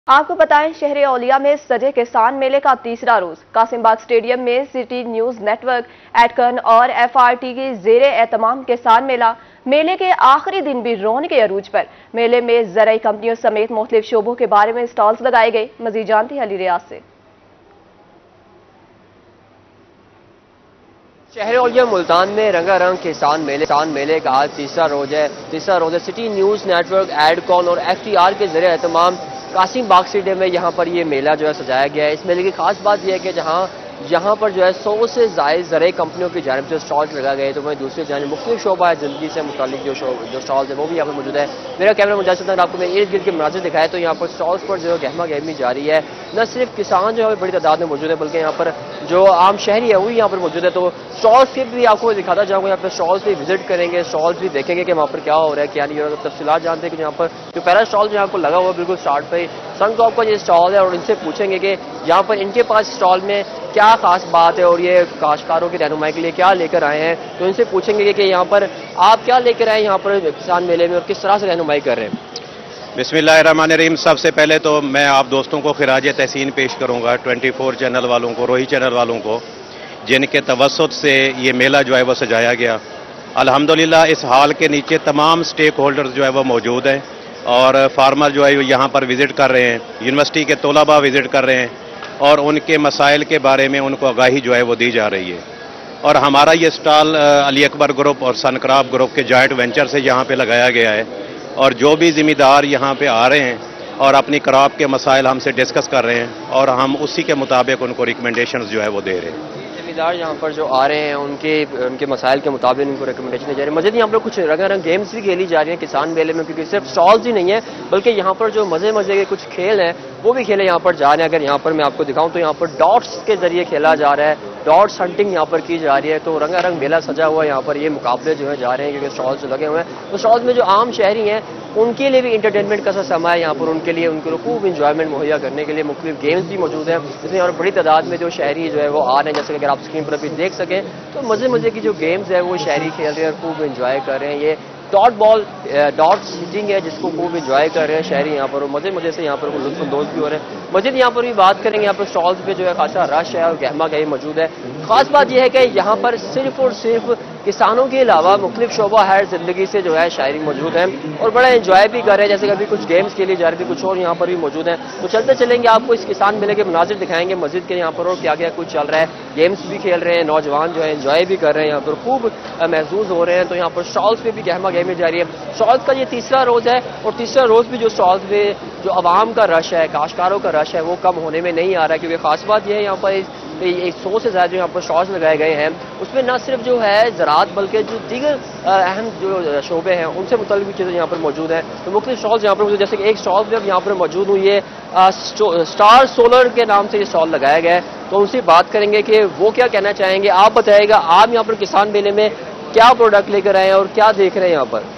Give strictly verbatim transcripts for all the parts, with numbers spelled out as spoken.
آپ کو بتائیں شہر اولیاء میں سجے کسان میلے کا تیسرا روز قاسم باغ سٹیڈیم میں سٹی نیوز نیٹ ورک ایڈکن اور ایف آر ٹی کی زیر اہتمام کسان میلہ میلے کے آخری دن بھی رونق عروج پر میلے میں زرعی کمپنیوں سمیت مختلف شعبوں کے بارے میں سٹالز لگائے گئے۔ مزید جانتے ہیں علی ریاض سے۔ شہر اولیاء ملتان میں رنگا رنگ کسان میلے کسان میلے کا آج تیسرا روز ہے تیسرا روز ہے سٹی نیوز نیٹ ورک ایڈ کون اور ایف ٹی آر کے ذریعے اہتمام قاسم باغ اسٹیڈیم میں یہاں پر یہ میلہ جو ہے سجایا گیا ہے۔ اس میلے کی خاص بات یہ ہے کہ جہاں یہاں پر جو ہے سو سے زائد زرعی کمپنیوں کی جانب سے اسٹالز لگا گئے تو وہیں دوسری جانب مختلف شعبہ ہے زندگی سے متعلق جو جو اسٹالز ہیں وہ بھی یہاں پر موجود ہے۔ میرا کیمرہ مجاز آپ کو میں ارد گرد کے مناظر دکھایا تو یہاں پر اسٹالز پر جو ہے گہما گہمی جاری ہے۔ نہ صرف کسان جو ہے بڑی تعداد میں موجود ہے بلکہ یہاں پر جو عام شہری ہے وہ یہاں پر موجود ہے۔ تو اسٹالز کے بھی آپ کو دکھاتا جاؤں گا، یہاں پر اسٹالز بھی وزٹ کریں گے، اسٹالز بھی دیکھیں گے کہ وہاں پر کیا ہو رہا ہے کیا نہیں ہو رہا۔ تفصیلات جانتے ہیں کہ یہاں پر جو پہلا اسٹال جو یہاں پر لگا ہوا ہے بالکل اسٹارٹ پہ سن کراپ کا یہ اسٹال ہے اور ان سے پوچھیں گے کہ یہاں پر ان کے پاس اسٹال میں کیا خاص بات ہے اور یہ کاشتکاروں کی رہنمائی کے لیے کیا لے کر آئے ہیں۔ تو ان سے پوچھیں گے کہ یہاں پر آپ کیا لے کر آئے یہاں پر کسان میلے میں اور کس طرح سے رہنمائی کر رہے ہیں۔ بسم اللہ الرحمن الرحیم۔ سب سے پہلے تو میں آپ دوستوں کو خراج تحسین پیش کروں گا، ٹوئنٹی فور چینل والوں کو، روہی چینل والوں کو، جن کے توسط سے یہ میلہ جو ہے وہ سجایا گیا۔ الحمدللہ اس ہال کے نیچے تمام سٹیک ہولڈرز جو ہے وہ موجود ہیں اور فارمر جو ہے یہاں پر وزٹ کر رہے ہیں، یونیورسٹی کے طلباء وزٹ کر رہے ہیں اور ان کے مسائل کے بارے میں ان کو آگاہی جو ہے وہ دی جا رہی ہے۔ اور ہمارا یہ سٹال علی اکبر گروپ اور سن کراپ گروپ کے جوائنٹ وینچر سے یہاں پہ لگایا گیا ہے اور جو بھی ذمہ دار یہاں پہ آ رہے ہیں اور اپنی کراپ کے مسائل ہم سے ڈسکس کر رہے ہیں اور ہم اسی کے مطابق ان کو ریکمنڈیشنز جو ہے وہ دے رہے ہیں۔ ذمہ دار یہاں پر جو آ رہے ہیں ان کے ان کے مسائل کے مطابق ان کو ریکمنڈیشن دی جا رہی ہے۔ مزید یہاں پر کچھ رنگا رنگ گیمز بھی کھیلی جا رہی ہیں کسان میلے میں، کیونکہ صرف اسٹالز ہی نہیں ہیں بلکہ یہاں پر جو مزے مزے کے کچھ کھیل ہیں وہ بھی کھیلے یہاں پر جا رہے ہیں۔ اگر یہاں پر میں آپ کو دکھاؤں تو یہاں پر ڈاٹس کے ذریعے کھیلا جا رہا ہے، ڈاٹس ہنٹنگ یہاں پر کی جا رہی ہے۔ تو رنگا رنگ میلہ سجا ہوا ہے، یہاں پر یہ مقابلے جو ہے جا رہے ہیں کیونکہ اسٹالز لگے ہوئے ہیں۔ تو اسٹالز میں جو عام شہری ہیں ان کے لیے بھی انٹرٹینمنٹ کا سا سما ہے یہاں پر، ان کے لیے ان کو خوب انجوائمنٹ مہیا کرنے کے لیے مختلف گیمز بھی موجود ہیں جس میں یہاں پر بڑی تعداد میں جو شہری جو ہے وہ آ رہے ہیں، جیسے کہ اگر آپ اسکرین پر ابھی دیکھ سکیں تو مزے مزے کی جو گیمز ہیں وہ شہری کھیل رہے ہیں، خوب انجوائے کر رہے ہیں۔ یہ ڈاٹ بال ڈاٹ سیٹنگ ہے جس کو خوب انجوائے کر رہے ہیں شہری یہاں پر، اور مزے مزے سے یہاں پر لطف اندوز بھی ہو رہے ہیں۔ مزید یہاں پر بھی بات کریں گے، یہاں پر اسٹالز پہ جو ہے خاصا رش ہے اور گہما گہی موجود ہے۔ خاص بات یہ ہے کہ یہاں پر صرف اور صرف کسانوں کے علاوہ مختلف شعبہ ہے زندگی سے جو ہے شاعری موجود ہیں اور بڑا انجوائے بھی کر رہے ہیں، جیسے کہ ابھی کچھ گیمز کے لیے جا رہے تھے، کچھ اور یہاں پر بھی موجود ہیں۔ تو چلتے چلیں گے، آپ کو اس کسان میلے کے مناظر دکھائیں گے مسجد کے یہاں پر اور کیا کیا کچھ چل رہا ہے۔ گیمز بھی کھیل رہے ہیں، نوجوان جو ہے انجوائے بھی کر رہے ہیں، یہاں پر خوب محظوظ ہو رہے ہیں۔ تو یہاں پر اسٹالز پہ بھی گہما گہمی جاری ہے۔ اسٹالز کا یہ تیسرا روز ہے اور تیسرا روز بھی جو اسٹالز پہ جو عوام کا رش ہے، کاشتکاروں کا رش ہے وہ کم ہونے میں نہیں آ رہا ہے، کیونکہ خاص بات یہ ہے یہاں پر ایک سو سے زیادہ جو یہاں پر اسٹالز لگائے گئے ہیں اس میں نہ صرف جو ہے زراعت بلکہ جو دیگر اہم جو شعبے ہیں ان سے متعلق بھی چیزیں یہاں پر موجود ہیں۔ تو مختلف اسٹالز یہاں پر موجود ہیں، جیسے کہ ایک اسٹال میں اب یہاں پر موجود ہوں، یہ اسٹار سولر کے نام سے یہ اسٹال لگایا گیا ہے۔ تو ان سے بات کریں گے کہ وہ کیا کہنا چاہیں گے۔ آپ بتائیے گا آپ یہاں پر کسان میلے میں کیا پروڈکٹ لے کر آئے ہیں اور کیا دیکھ رہے ہیں یہاں پر؟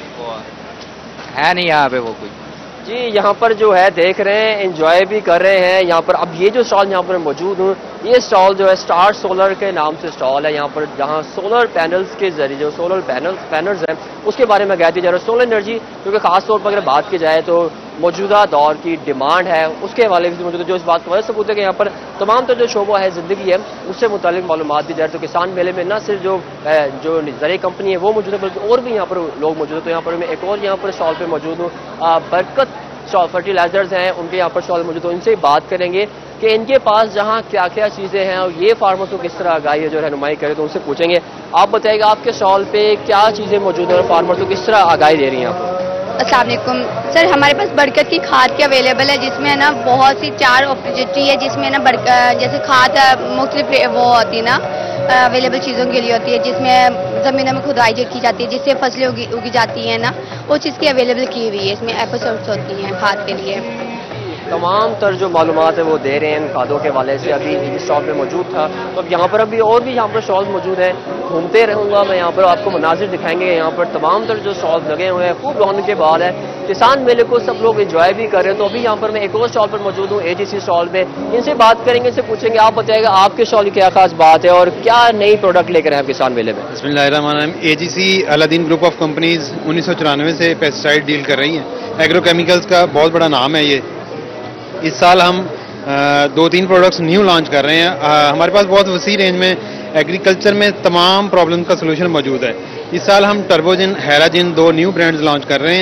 ہے نہیں یہاں پہ وہ کوئی جی یہاں پر جو ہے دیکھ رہے ہیں، انجوائے بھی کر رہے ہیں یہاں پر۔ اب یہ جو اسٹال یہاں پر موجود ہوں یہ اسٹال جو ہے اسٹار سولر کے نام سے اسٹال ہے، یہاں پر جہاں سولر پینلز کے ذریعے جو سولر پینلز پینلز ہیں اس کے بارے میں آگاہی دی جا رہا ہے۔ سولر انرجی کیونکہ خاص طور پر اگر بات کی جائے تو موجودہ دور کی ڈیمانڈ ہے اس کے حوالے سے موجود ہے، جو اس بات کا وجہ ثبوت ہے کہ یہاں پر تمام تر جو شعبہ ہے زندگی ہے اس سے متعلق معلومات دی جائے۔ تو کسان میلے میں نہ صرف جو جو زرعی کمپنی ہے وہ موجود ہے بلکہ اور بھی یہاں پر لوگ موجود ہیں۔ تو یہاں پر میں ایک اور یہاں پر اسٹال پہ موجود ہوں، برکت فرٹیلائزرز ہیں ان کے یہاں پر اسٹال موجود ہیں، ان سے بات کریں گے کہ ان کے پاس جہاں کیا کیا چیزیں ہیں اور یہ فارمرز کو کس طرح آگاہی ہے جو رہنمائی کرے، تو ان سے پوچھیں گے۔ آپ بتائیے گا آپ کے اسٹال پہ کیا چیزیں موجود ہیں اور فارمرز کو کس طرح آگاہی دے رہی ہیں آپ؟ السلام علیکم سر، ہمارے پاس برکت کی کھاد کی اویلیبل ہے جس میں نا بہت سی چار آپورچونیٹی ہے، جس میں نا جیسے کھاد مختلف وہ ہوتی ہے نا اویلیبل چیزوں کے لیے ہوتی ہے، جس میں زمینوں میں کھدائی جو کی جاتی ہے جس سے فصلیں اگی اگی جاتی ہیں نا وہ چیز کی اویلیبل کی ہوئی ہے، اس میں ایپیسوڈس ہوتی ہیں کھاد کے لیے۔ تمام تر جو معلومات ہے وہ دے رہے ہیں ان کھادوں کے حوالے سے۔ ابھی اس اسٹال پہ موجود تھا تو اب یہاں پر ابھی اور بھی یہاں پر اسٹال موجود ہیں، گھومتے رہوں گا میں یہاں پر، آپ کو مناظر دکھائیں گے۔ یہاں پر تمام تر جو اسٹال لگے ہوئے ہیں خوب رونق کے بال ہے، کسان میلے کو سب لوگ انجوائے بھی کر رہے ہیں۔ تو ابھی یہاں پر میں ایک اور اسٹال پر موجود ہوں، اے جی سی اسٹال پہ، ان سے بات کریں گے، ان سے پوچھیں گے آپ بتائیے گا آپ کے اسٹال کی کیا خاص بات ہے اور کیا نئی پروڈکٹ لے کر ہیں آپ کسان میلے میں؟ بسم اللہ الرحمن الرحیم۔ A G C Aladin group of companies انیس سو چورانوے سے پیسٹیسائڈ ڈیل کر رہی ہیں، ایگرو کیمیکلز کا بہت بڑا نام ہے یہ، اس سال ہم دو تین پروڈکٹس نیو لانچ کر رہے ہیں. ہمارے پاس بہت وسیع رینج میں ایگریکلچر میں تمام پرابلم کا سولوشن موجود ہے. اس سال ہم ٹربوجن ہیراجن دو نیو برانڈز لانچ کر رہے ہیں.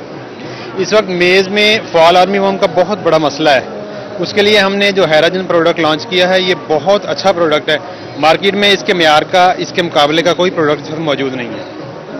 اس وقت میز میں فال آرمی ورم کا بہت بڑا مسئلہ ہے. اس کے لیے ہم نے جو ہیراجن پروڈکٹ لانچ کیا ہے یہ بہت اچھا پروڈکٹ ہے. مارکیٹ میں اس کے معیار کا اس کے مقابلے کا کوئی پروڈکٹ موجود نہیں ہے.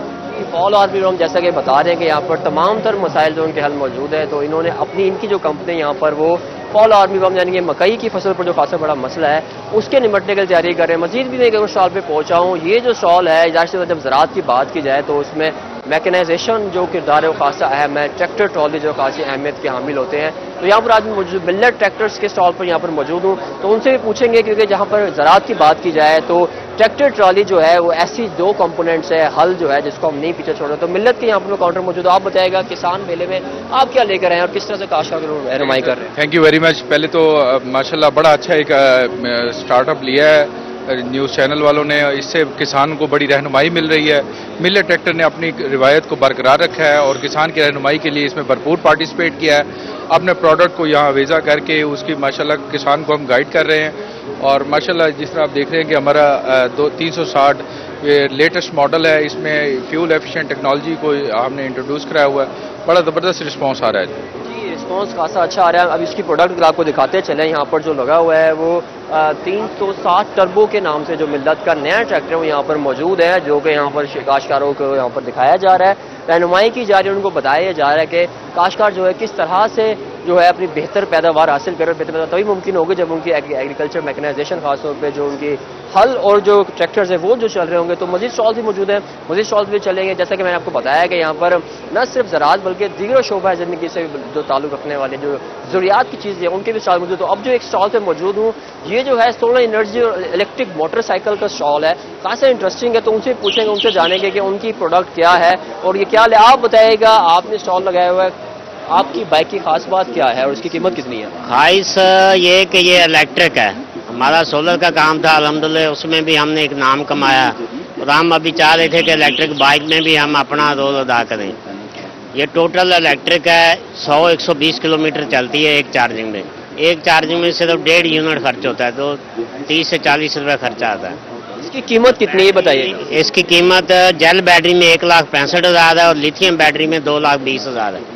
فال آرمی ورم جیسا کہ بتا رہے ہیں کہ یہاں پر تمام تر مسائل جو ان کے حل موجود ہے، تو انہوں نے اپنی ان کی جو کمپنی یہاں پر وہ فال آرمی ورم یعنی کہ مکئی کی فصل پر جو خاصا بڑا مسئلہ ہے اس کے نمٹنے کے لیے تیاری کر رہے ہیں. مزید بھی میں ایک اسٹال پہ پہنچا ہوں. یہ جو اسٹال ہے ظاہر سے جب زراعت کی بات کی جائے تو اس میں میکنائزیشن جو کردار ہے وہ خاصا اہم ہے. ٹریکٹر ٹرالی جو خاصی اہمیت کے حامل ہوتے ہیں. تو یہاں پر آج موجود ملٹ ٹریکٹرز کے اسٹال پر یہاں پر موجود ہوں تو ان سے بھی پوچھیں گے، کیونکہ جہاں پر زراعت کی بات کی جائے تو ٹریکٹر ٹرالی جو ہے وہ ایسی دو کمپوننٹس ہے، ہل جو ہے جس کو ہم نہیں پیچھے چھوڑ رہے. تو ملت کے یہاں پر کاؤنٹر موجود ہے. آپ بتائے گا کسان میلے میں آپ کیا لے کر آئے ہیں اور کس طرح سے کاشتکار کی رہنمائی کر رہے ہیں؟ Thank you very much. پہلے تو ماشاءاللہ بڑا اچھا ایک اسٹارٹ اپ لیا ہے نیوز چینل والوں نے. اس سے کسان کو بڑی رہنمائی مل رہی ہے. ملٹ ٹریکٹر نے اپنی روایت کو برقرار رکھا ہے اور کسان کی رہنمائی کے لیے اس میں بھرپور پارٹیسپیٹ کیا ہے. اپنے پروڈکٹ کو یہاں ویزا کر کے اس کی ماشاءاللہ کسان کو ہم گائیڈ کر رہے ہیں. اور ماشاءاللہ جس طرح آپ دیکھ رہے ہیں کہ ہمارا دو تین سو ساٹھ لیٹسٹ ماڈل ہے. اس میں فیول ایفیشینٹ ٹیکنالوجی کو ہم نے انٹروڈیوس کرایا ہوا ہے. بڑا زبردست رسپانس آ رہا ہے. جی رسپانس خاصا اچھا آ رہا ہے. اب اس کی پروڈکٹ اگر آپ کو دکھاتے چلیں، یہاں پر جو لگا ہوا ہے وہ تین سو ساٹھ ٹربو کے نام سے جو ملت کا نیا ٹریکٹر ہے وہ یہاں پر موجود ہے، جو کہ یہاں پر کاشتکاروں کو یہاں پر دکھایا جا رہا ہے، رہنمائی کی جا رہی ہے. ان کو بتایا جا رہا ہے کہ کاشتکار جو ہے کس طرح سے جو ہے اپنی بہتر پیداوار حاصل کرے. بہتر پیداوار تبھی ممکن ہوگی جب ان کی ایگریکلچر میکنائزیشن خاص طور پہ جو ان کی ہل اور جو ٹریکٹرز ہیں وہ جو چل رہے ہوں گے. تو مزید اسٹال بھی موجود ہیں، مزید اسٹال بھی چلیں گے. جیسا کہ میں نے آپ کو بتایا کہ یہاں پر نہ صرف زراعت بلکہ دیگر شعبہ زندگی سے جو تعلق رکھنے والے جو ضروریات کی چیزیں ہیں ان کے بھی اسٹال موجود. تو اب جو ایک اسٹال پہ موجود ہوں یہ جو ہے سولر انرجی اور الیکٹرک موٹر سائیکل کا اسٹال ہے. خاصا انٹرسٹنگ ہے. تو ان سے پوچھیں گے، ان سے جانیں گے کہ ان کی پروڈکٹ کیا ہے اور یہ کیا لے. آپ بتائیے گا، آپ نے اسٹال لگایا ہوا ہے، آپ کی بائک کی خاص بات کیا ہے اور اس کی قیمت کتنی ہے؟ خاص یہ کہ یہ الیکٹرک ہے. ہمارا سولر کا کام تھا الحمدللہ، اس میں بھی ہم نے ایک نام کمایا اور ہم ابھی چاہ رہے تھے کہ الیکٹرک بائک میں بھی ہم اپنا رول ادا کریں. یہ ٹوٹل الیکٹرک ہے، سو ایک سو بیس کلو میٹر چلتی ہے ایک چارجنگ میں. ایک چارجنگ میں صرف ڈیڑھ یونٹ خرچ ہوتا ہے، تو تیس سے چالیس روپے خرچہ آتا ہے. اس کی قیمت کتنی ہے بتائیے؟ اس کی قیمت جیل بیٹری میں ایک لاکھ پینسٹھ ہزار ہے اور لیتھیم بیٹری میں دو لاکھ بیس ہزار ہے.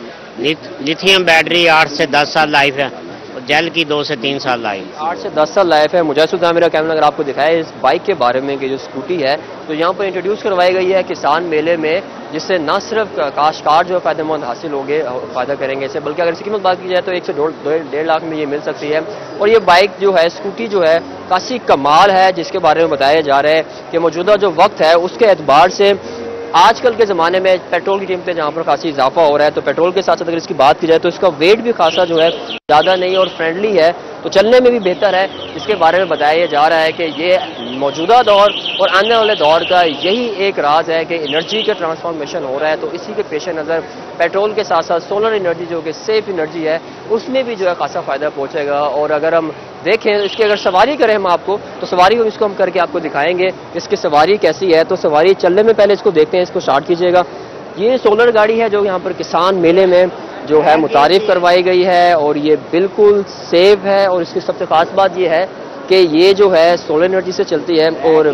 لیتھیم بیٹری آٹھ سے دس سال لائف ہے اور جیل کی دو سے تین سال لائف. آٹھ سے دس سال لائف ہے. مجھے سدھا میرا کیمرہ اگر آپ کو دکھائے اس بائک کے بارے میں کہ جو اسکوٹی ہے تو یہاں پر انٹروڈیوس کروائی گئی ہے کسان میلے میں، جس سے نہ صرف کاشتکار جو فائدہ مند حاصل ہوگے فائدہ کریں گے اسے، بلکہ اگر اس کی قیمت بات کی جائے تو ایک سے ڈیڑھ لاکھ میں یہ مل سکتی ہے. اور یہ بائک جو ہے اسکوٹی جو ہے خاصی کمال ہے، جس کے بارے میں بتایا جا رہا ہے کہ موجودہ جو وقت ہے اس کے اعتبار سے آج کل کے زمانے میں پیٹرول کی قیمتیں جہاں پر خاصی اضافہ ہو رہا ہے تو پیٹرول کے ساتھ ساتھ اگر اس کی بات کی جائے تو اس کا ویٹ بھی خاصا جو ہے زیادہ نہیں اور فرینڈلی ہے، تو چلنے میں بھی بہتر ہے. اس کے بارے میں بتایا جا رہا ہے کہ یہ موجودہ دور اور آنے والے دور کا یہی ایک راز ہے کہ انرجی کا ٹرانسفارمیشن ہو رہا ہے. تو اسی کے پیش نظر پیٹرول کے ساتھ ساتھ سولر انرجی جو کہ سیف انرجی ہے اس میں بھی جو ہے خاصا فائدہ پہنچے گا. اور اگر ہم دیکھیں اس کی اگر سواری کریں ہم آپ کو تو سواری اس کو ہم کر کے آپ کو دکھائیں گے اس کی سواری کیسی ہے. تو سواری چلنے میں پہلے اس کو دیکھتے ہیں، اس کو اسٹارٹ کیجیے گا. یہ سولر گاڑی ہے جو یہاں پر کسان میلے میں جو ہے متعارف کروائی گئی ہے اور یہ بالکل سیف ہے. اور اس کی سب سے خاص بات یہ ہے کہ یہ جو ہے سولر انرجی سے چلتی ہے اور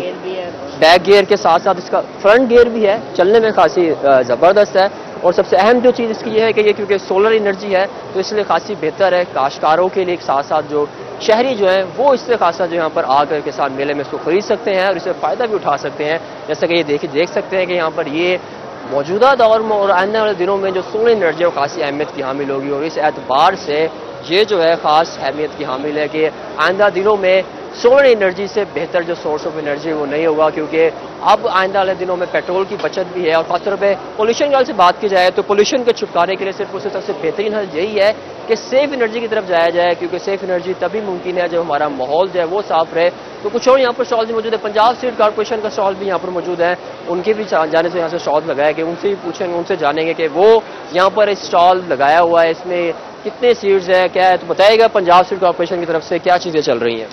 بیک گیئر کے ساتھ ساتھ اس کا فرنٹ گیئر بھی ہے، چلنے میں خاصی زبردست ہے. اور سب سے اہم جو چیز اس کی یہ ہے کہ یہ کیونکہ سولر انرجی ہے تو اس لیے خاصی بہتر ہے کاشتکاروں کے لیے. ساتھ ساتھ جو شہری جو ہیں وہ اس سے خاصا جو یہاں پر آ کر کسان میلے میں اس کو خرید سکتے ہیں اور اس سے فائدہ بھی اٹھا سکتے ہیں. جیسا کہ یہ دیکھ دیکھ سکتے ہیں کہ یہاں پر یہ موجودہ دور میں اور آنے والے دنوں میں جو سولر انرجی وہ خاصی اہمیت کی حامل ہوگی. اور اس اعتبار سے یہ جو ہے خاص اہمیت کی حامل ہے کہ آئندہ دنوں میں سولر انرجی سے بہتر جو سورس آف انرجی وہ نہیں ہوگا، کیونکہ اب آئندہ والے دنوں میں پیٹرول کی بچت بھی ہے. اور خاص طور پہ پولوشن کی سے بات کی جائے تو پولوشن کے چھٹکارے کے لیے صرف اس سب سے بہترین حل یہی ہے کہ سیف انرجی کی طرف جایا جائے، کیونکہ سیف انرجی تبھی ممکن ہے جب ہمارا ماحول جو ہے وہ صاف رہے. تو کچھ اور یہاں پر اسٹال بھی موجود ہے. پنجاب سیڈ کارپوریشن کا اسٹال بھی یہاں پر موجود ہے، ان کے بھی جانے سے یہاں سے اسٹال لگایا کہ ان سے بھی پوچھیں گے، ان سے جانیں گے کہ وہ یہاں پر اسٹال لگایا ہوا ہے اس میں کتنے سیڈز ہیں کیا ہے. تو بتائیے گا پنجاب سیڈ کارپوریشن کی طرف سے کیا چیزیں چل رہی ہیں؟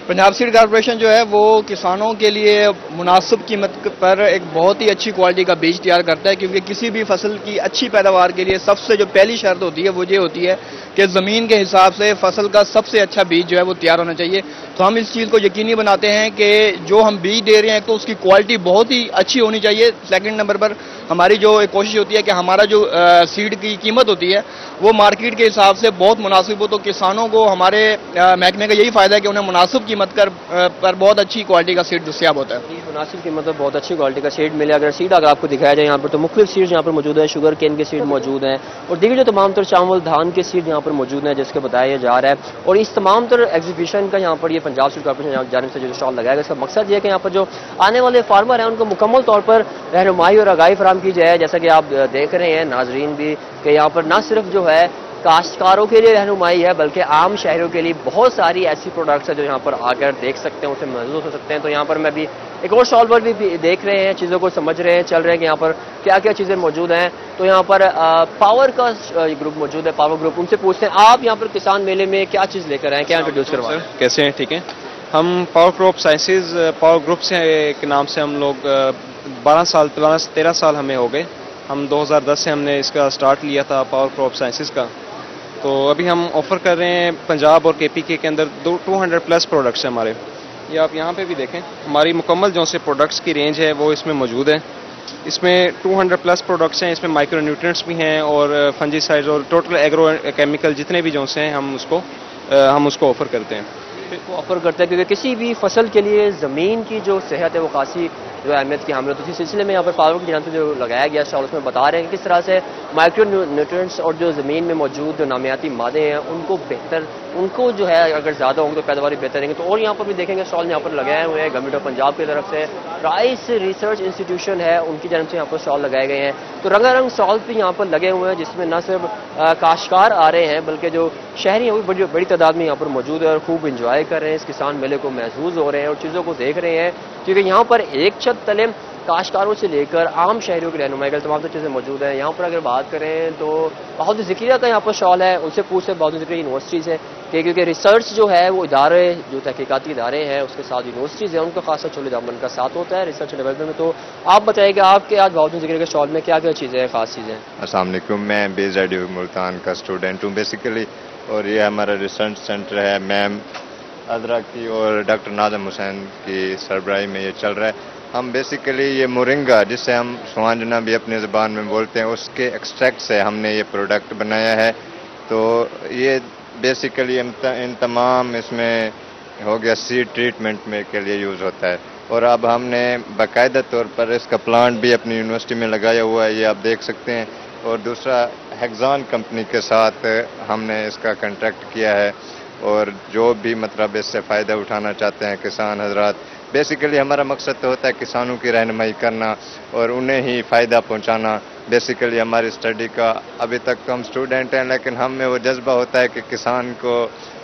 पंजाब सीड कॉर्पोरेशन जो है वो किसानों के लिए मुनासिब कीमत पर एक बहुत ही अच्छी क्वालिटी का बीज तैयार करता है, क्योंकि किसी भी फसल की अच्छी पैदावार के लिए सबसे जो पहली शर्त होती है वो ये होती है कि ज़मीन के हिसाब से फसल का सबसे अच्छा बीज जो है वो तैयार होना चाहिए। तो हम इस चीज़ को यकीनी बनाते हैं कि जो हम बीज दे रहे हैं तो उसकी क्वालिटी बहुत ही अच्छी होनी चाहिए। सेकंड नंबर पर हमारी जो एक कोशिश होती है कि हमारा जो आ, सीड की कीमत होती है वो मार्केट के हिसाब से बहुत मुनासिब हो। तो किसानों को हमारे महकमे का यही फ़ायदा है कि उन्हें मुनासिब कीमत कर, आ, पर बहुत अच्छी क्वालिटी का सीड दस्तियाब होता है। मुनासिब कीमत पर बहुत अच्छी क्वालिटी का सीड मिले। अगर सीड अगर आपको दिखाया जाए यहाँ पर तो मुख्तलिफ सीड्स यहाँ पर मौजूद है, शुगर केन के सीड मौजूद हैं और दीगर जो तमाम तर चावल धान के सीड यहाँ पर मौजूद हैं जिसके बताया जा रहा है। और इस तमाम तर एग्जीबिशन का यहाँ पर ये पंजाब सीड कॉर्पोरेशन जानिब से जो स्टॉल लगाएगा, इसका मकसद ये है कि यहाँ पर जो आने वाले फार्मर हैं उनको मुकम्मल तौर पर रहनुमाई और आगाही फराहम की जाए। जैसा कि आप देख रहे हैं नाजरीन भी कि यहाँ पर न सिर्फ जो है काश्तकारों के लिए रहनुमाई है बल्कि आम शहरों के लिए बहुत सारी ऐसी प्रोडक्ट्स हैं जो यहाँ पर आकर देख सकते हैं, उसे महसूस हो सकते हैं। तो यहाँ पर मैं भी एक और स्टॉल पर भी देख रहे हैं, चीज़ों को समझ रहे हैं, चल रहे हैं कि यहाँ पर क्या क्या चीज़ें मौजूद हैं। तो यहाँ पर आ, पावर का ग्रुप मौजूद है, पावर ग्रुप, उनसे पूछते हैं आप यहाँ पर किसान मेले में क्या चीज़ लेकर आए, क्या इंट्रोड्यूस करवाएं? कैसे हैं? ठीक है। हम power crop sciences power group से के नाम से हम लोग बारह साल पुराना तेरह साल हमें हो गए। हम दो हज़ार दस से हमने इसका स्टार्ट लिया था पावर क्रॉप साइंसेज का। तो अभी हम ऑफ़र कर रहे हैं पंजाब और के पी के के अंदर दो टू हंड्रेड प्लस प्रोडक्ट्स हैं हमारे। ये आप यहाँ पे भी देखें, हमारी मुकम्मल जो से प्रोडक्ट्स की रेंज है वो इसमें मौजूद है। इसमें टू हंड्रेड प्लस प्रोडक्ट्स हैं, इसमें माइक्रो न्यूट्रिएंट्स भी हैं और फंजीसाइड्स और टोटल एग्रो केमिकल जितने भी जो से हैं हम उसको हम उसको ऑफ़र करते हैं ऑफर करते हैं क्योंकि किसी भी फसल के लिए ज़मीन की जो सेहत है वो खासी जो अहमियत की हामिल होती है। इसी सिलसिले में यहाँ पर पावर की जानब जो लगाया गया स्टॉल उसमें बता रहे हैं कि किस तरह से माइक्रो न्यूट्रिएंट्स और जो ज़मीन में मौजूद जो नामियाती मादे हैं उनको बेहतर उनको जो है अगर ज़्यादा होंगे तो पैदावार बेहतर रहेंगे। तो और यहाँ पर भी देखेंगे स्टॉल यहाँ पर लगाए हुए हैं गवर्नमेंट ऑफ पंजाब की तरफ से, राइस रिसर्च इंस्टीट्यूशन है उनकी जानब से यहाँ पर स्टॉल लगाए गए हैं। तो रंगारंग स्टॉल भी यहाँ पर लगे हुए हैं जिसमें न सिर्फ काश्तकार आ रहे हैं बल्कि जो शहरी हैं वो बड़ी बड़ी तादाद में यहाँ पर मौजूद है और खूब इंजॉय कर रहे हैं, इस किसान मेले को महसूस हो रहे हैं और चीज़ों को देख रहे हैं क्योंकि यहाँ पर एक छत तले काश्तकारों से लेकर आम शहरियों की रहनुमाई का तमाम चीज़ें मौजूद हैं। यहाँ पर अगर बात करें तो बहुत ज़िक्रिया का यहाँ पर स्टॉल है, उनसे पूछते हैं बहुत ज़िक्रिया यूनिवर्सिटीज़ है कि क्योंकि रिसर्च जो है वो इदारे जो तहकीकाती इदारे हैं उसके साथ यूनिवर्सिटीज़ हैं उनका खासा चोले दामन का साथ होता है रिसर्च डेवलपमेंट में। तो आप बताइए कि आपके आज बहुत ज़िक्रिया के स्टॉल में क्या क्या चीज़ें हैं, खास चीज़ें? अस्सलाम वालेकुम, मैं बेस आई डी मुल्तान का स्टूडेंट हूँ बेसिकली और ये हमारा रिसर्च सेंटर है मैम अदरा की और डॉक्टर नाज़म हुसैन की सरबराही में ये चल रहा है। हम बेसिकली ये मोरिंगा जिसे हम सुहांजना भी अपनी ज़बान में बोलते हैं उसके एक्सट्रैक्ट से हमने ये प्रोडक्ट बनाया है। तो ये बेसिकली इन तमाम इसमें हो गया सीड ट्रीटमेंट में के लिए यूज़ होता है और अब हमने बाकायदा तौर पर इसका प्लांट भी अपनी यूनिवर्सिटी में लगाया हुआ है, ये आप देख सकते हैं। और दूसरा हेक्सान कंपनी के साथ हमने इसका कॉन्ट्रैक्ट किया है और जो भी मतलब इससे फ़ायदा उठाना चाहते हैं किसान हजरात, बेसिकली हमारा मकसद तो होता है किसानों की रहनुमाई करना और उन्हें ही फ़ायदा पहुंचाना। बेसिकली हमारी स्टडी का अभी तक तो हम स्टूडेंट हैं लेकिन हम में वो जज्बा होता है कि किसान को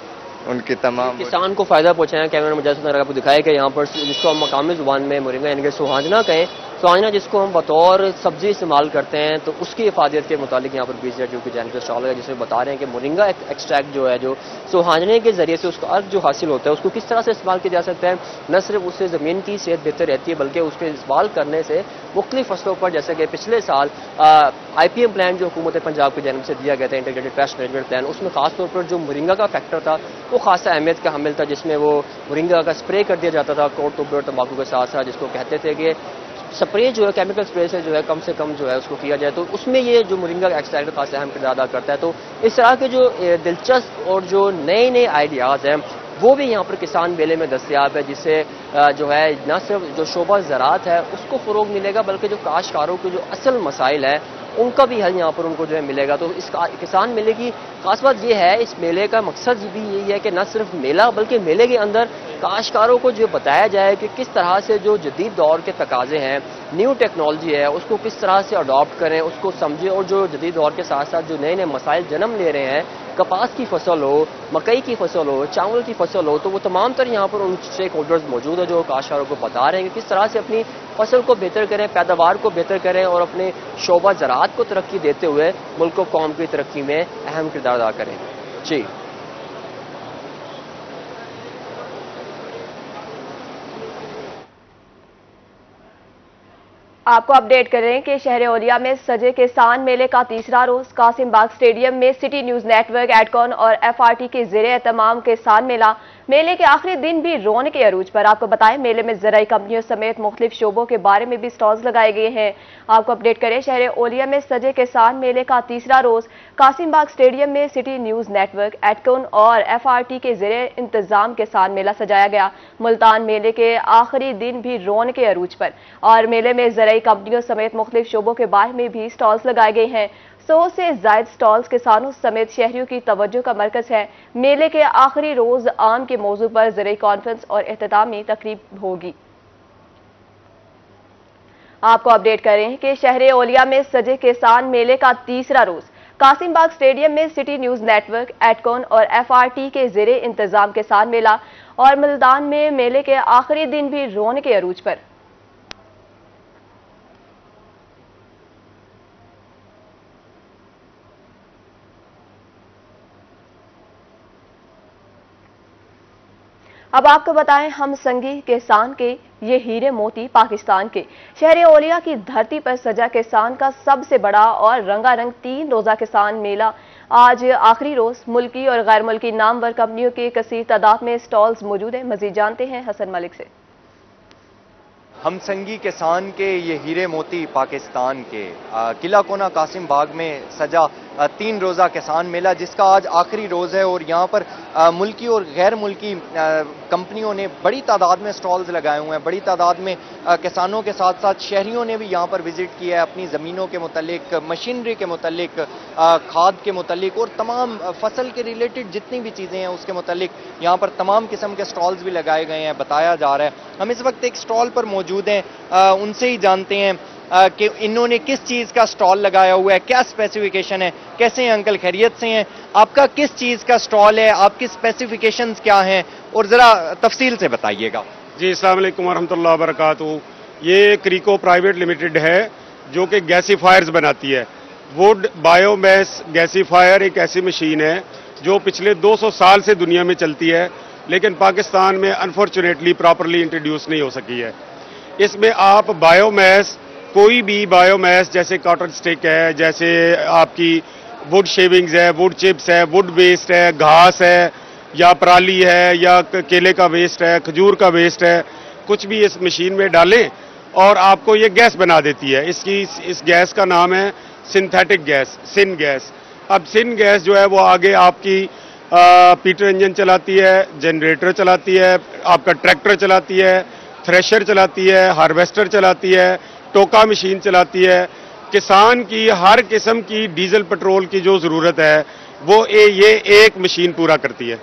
उनकी तमाम किसान को फ़ायदा पहुँचाएं। कैमरा में जैसा आपको दिखाया कि यहाँ पर जिसको हम मकामी ज़ुबान में मोरिंगा यानी कि सुहांजना कहें, सुहांजना जिसको हम बतौर सब्जी इस्तेमाल करते हैं तो उसकी इफादियत के मुतालिक यहाँ पर बीस जेड की जानिब से स्टॉल है जिसमें बता रहे हैं कि मोरिंगा एक्सट्रैक्ट जो है जो सुहांजने के जरिए से उसका अर्क जो हासिल होता है उसको किस तरह से इस्तेमाल किया जा सकता है। न सिर्फ उससे ज़मीन की सेहत बेहतर रहती है बल्कि उसके इस्तेमाल करने से मुख्तलिफ फसलों पर जैसे कि पिछले साल आई पी एम प्लान जो हुकूमत पंजाब की जानिब से दिया गया था इंटीग्रेटेड पेस्ट मैनेजमेंट प्लान, उसमें खासतौर पर जो मोरिंगा का फैक्टर था वो खासा अहमियत का हामिल था जिसमें वो मोरिंगा का स्प्रे कर दिया जाता था कोट टोबे और तंबाकू के साथ साथ, जिसको कहते थे कि स्प्रे जो है केमिकल स्प्रे से जो है कम से कम जो है उसको किया जाए। तो उसमें ये जो मोरिंगा एक्सट्रैक्ट खास अहम किरदार अदा करता है। तो इस तरह के जो दिलचस्प और जो नए नए आइडियाज़ हैं वो भी यहाँ पर किसान मेले में दस्तियाब है जिससे जो है न सिर्फ जो शोबा ज़राअत है उसको फ़रोग मिलेगा बल्कि जो काश्तकारों के जो असल मसाइल है उनका भी हल यहाँ पर उनको जो है मिलेगा। तो इस किसान मेले की खास बात यह है, इस मेले का मकसद भी यही है कि न सिर्फ मेला बल्कि मेले के अंदर काश्तकारों को जो बताया जाए कि किस तरह से जो जदीद दौर के तकाजे हैं, न्यू टेक्नोलॉजी है, उसको किस तरह से अडॉप्ट करें, उसको समझें और जो जदीद दौर के साथ साथ जो नए नए मसाइल जन्म ले रहे हैं, कपास की फसल हो, मकई की फसल हो, चावल की फसल हो, तो वो तमाम तर यहाँ पर उन स्टेक होल्डर्स मौजूद है जो काश्तकारों को बता रहे हैं कि किस तरह से अपनी फसल को बेहतर करें, पैदावार को बेहतर करें और अपने शोबा ज़राअत को तरक्की देते हुए मुल्क को कौम की तरक्की में अहम किरदार अदा करें। जी آپ کو اپڈیٹ کر رہے ہیں کہ شہر اولیا میں سجے کسان میلے کا تیسرا روز قاسم باغ اسٹیڈیم میں سٹی نیوز نیٹ ورک ایڈ کون اور ایف آر ٹی کے زیر اہتمام کسان میلہ میلے کے آخری دن بھی رونق کے عروج پر. آپ کو بتائیں میلے میں زرعی کمپنیوں سمیت مختلف شعبوں کے بارے میں بھی سٹالز لگائے گئے ہیں. آپ کو اپڈیٹ کریں شہر اولیا میں سجے کسان میلے کا تیسرا روز قاسم باغ اسٹیڈیم میں سٹی نیوز نیٹ ورک ایڈ کون اور ایف آر ٹی کے زیر انتظام کسان میلہ سجایا گیا. ملتان میلے کے آخری دن بھی رونق کے عروج پر اور میلے میں زرعی کمپنیوں سمیت مختلف شعبوں کے بارے میں بھی سٹالز لگائے گئے ہیں. سو سے زائد سٹالز کسانوں سمیت شہریوں کی توجہ کا مرکز ہے. میلے کے آخری روز عام کے موضوع پر زرعی کانفرنس اور اختتامی تقریب ہوگی. آپ کو اپڈیٹ کر رہے ہیں کہ شہر اولیا میں سجے کسان میلے کا تیسرا روز قاسم باغ اسٹیڈیم میں سٹی نیوز نیٹ ورک ایڈ کون اور ایف آر ٹی کے زیر انتظام کسان میلہ اور ملتان میں میلے کے آخری دن بھی رونق کے عروج پر. اب آپ کو بتائیں ہم سنگی کسان کے یہ ہیرے موتی پاکستان کے شہر اولیا کی دھرتی پر سجا کسان کا سب سے بڑا اور رنگا رنگ تین روزہ کسان میلہ آج آخری روز. ملکی اور غیر ملکی نامور کمپنیوں کے کثیر تعداد میں سٹالز موجود ہیں. مزید جانتے ہیں حسن ملک سے. ہم سنگی کسان کے یہ ہیرے موتی پاکستان کے قلعہ کونا قاسم باغ میں سجا تین روزہ کسان میلہ جس کا آج آخری روز ہے اور یہاں پر ملکی اور غیر ملکی کمپنیوں نے بڑی تعداد میں سٹالز لگائے ہوئے ہیں. بڑی تعداد میں کسانوں کے ساتھ ساتھ شہریوں نے بھی یہاں پر وزٹ کیا ہے اپنی زمینوں کے متعلق, مشینری کے متعلق, کھاد کے متعلق اور تمام فصل کے ریلیٹڈ جتنی بھی چیزیں ہیں اس کے متعلق یہاں پر تمام قسم کے سٹالز بھی لگائے گئے ہیں. بتایا جا رہا ہے ہم اس وقت ایک سٹال پر موجود ہیں, ان سے ہی جانتے ہیں کہ انہوں نے کس چیز کا سٹال لگایا ہوا ہے, کیا سپیسیفیکیشن ہے. کیسے ہیں انکل, خیریت سے ہیں؟ آپ کا کس چیز کا سٹال ہے, آپ کی سپیسیفیکیشنز کیا ہیں اور ذرا تفصیل سے بتائیے گا. جی السلام علیکم ورحمۃ اللہ وبرکاتہ. یہ کریکو پرائیویٹ لمیٹڈ ہے جو کہ گیسیفائرز بناتی ہے. ووڈ بایو میس گیسیفائر ایک ایسی مشین ہے جو پچھلے دو سو سال سے دنیا میں چلتی ہے لیکن پاکستان میں انفارچونیٹلی پراپرلی انٹروڈیوس نہیں ہو سکی ہے. اس میں آپ بایو میس, کوئی بھی بایو میس جیسے کاٹن سٹک ہے, جیسے آپ کی ووڈ شیونگز ہے, ووڈ چپس ہے, ووڈ ویسٹ ہے, گھاس ہے یا پرالی ہے یا کیلے کا ویسٹ ہے, کھجور کا ویسٹ ہے, کچھ بھی اس مشین میں ڈالیں اور آپ کو یہ گیس بنا دیتی ہے. اس کی اس گیس کا نام ہے سنتھیٹک گیس, سن گیس. اب سن گیس جو ہے وہ آگے آپ کی پیٹر انجن چلاتی ہے, جنریٹر چلاتی ہے, آپ کا ٹریکٹر چلاتی ہے, تھریشر چلاتی ہے, ہارویسٹر چلاتی ہے, ٹوکا مشین چلاتی ہے. کسان کی ہر قسم کی ڈیزل پٹرول کی جو ضرورت ہے وہ یہ ایک مشین پورا کرتی ہے.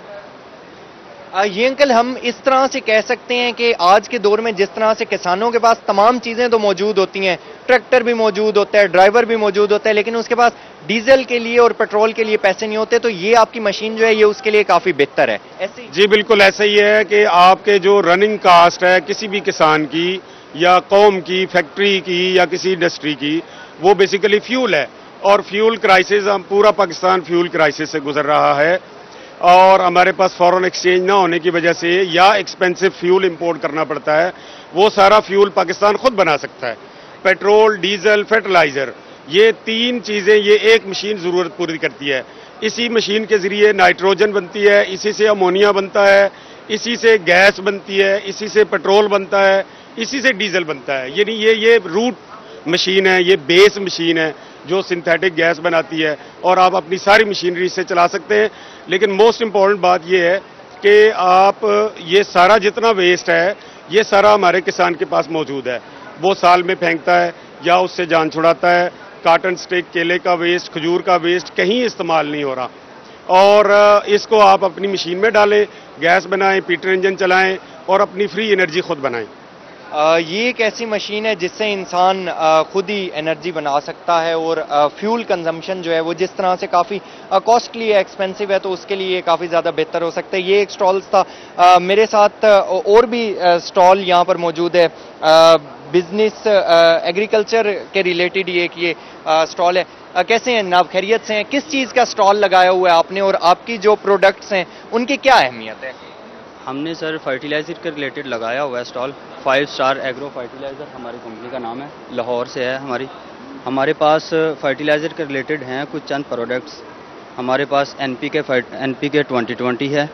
یہ انکل ہم اس طرح سے کہہ سکتے ہیں کہ آج کے دور میں جس طرح سے کسانوں کے پاس تمام چیزیں تو موجود ہوتی ہیں, ٹریکٹر بھی موجود ہوتا ہے, ڈرائیور بھی موجود ہوتا ہے, لیکن اس کے پاس ڈیزل کے لیے اور پیٹرول کے لیے پیسے نہیں ہوتے, تو یہ آپ کی مشین جو ہے یہ اس کے لیے کافی بہتر ہے. ایسے جی بالکل ایسا ہی ہے کہ آپ کے جو رننگ کاسٹ ہے کسی بھی کسان کی یا قوم کی, فیکٹری کی یا کسی انڈسٹری کی, وہ بیسیکلی فیول ہے. اور فیول کرائسس, ہم پورا پاکستان فیول کرائسس سے گزر رہا ہے اور ہمارے پاس فورن ایکسچینج نہ ہونے کی وجہ سے یا ایکسپینسو فیول امپورٹ کرنا پڑتا ہے. وہ سارا فیول پاکستان خود بنا سکتا ہے. پیٹرول, ڈیزل, فرٹیلائزر, یہ تین چیزیں یہ ایک مشین ضرورت پوری کرتی ہے. اسی مشین کے ذریعے نائٹروجن بنتی ہے, اسی سے امونیا بنتا ہے, اسی سے گیس بنتی ہے, اسی سے پیٹرول بنتا ہے, اسی سے ڈیزل بنتا ہے. یعنی یہ یہ روٹ مشین ہے, یہ بیس مشین ہے جو سنتھیٹک گیس بناتی ہے اور آپ اپنی ساری مشینری سے چلا سکتے ہیں. لیکن موسٹ امپورٹنٹ بات یہ ہے کہ آپ یہ سارا جتنا ویسٹ ہے یہ سارا ہمارے کسان کے پاس موجود ہے. وہ سال میں پھینکتا ہے یا اس سے جان چھڑاتا ہے. کاٹن سٹک, کیلے کا ویسٹ, کھجور کا ویسٹ کہیں استعمال نہیں ہو رہا اور اس کو آپ اپنی مشین میں ڈالیں, گیس بنائیں, پیٹر انجن چلائیں اور اپنی فری انرجی خود بنائیں. یہ ایک ایسی مشین ہے جس سے انسان خود ہی انرجی بنا سکتا ہے اور فیول کنزمپشن جو ہے وہ جس طرح سے کافی کاسٹلی ہے, ایکسپینسو ہے, تو اس کے لیے کافی زیادہ بہتر ہو سکتا ہے. یہ ایک سٹالز تھا. میرے ساتھ اور بھی سٹال یہاں پر موجود ہے, بزنس ایگریکلچر کے ریلیٹڈ ایک یہ سٹال ہے. کیسے ہیں جناب, خیریت سے ہیں؟ کس چیز کا سٹال لگایا ہوا ہے آپ نے اور آپ کی جو پروڈکٹس ہیں ان کی کیا اہمیت ہے؟ ہم نے سر فرٹیلائزر کے ریلیٹڈ لگایا ہوا ہے stall. Five star agro fertiliser ہماری کمپنی کا نام ہے, لاہور سے ہے ہماری. ہمارے پاس فرٹیلائزر کے ریلیٹڈ ہیں کچھ چند پروڈکٹس. ہمارے پاس این پی کے این پی کے ٹوینٹی ٹوینٹی ہے.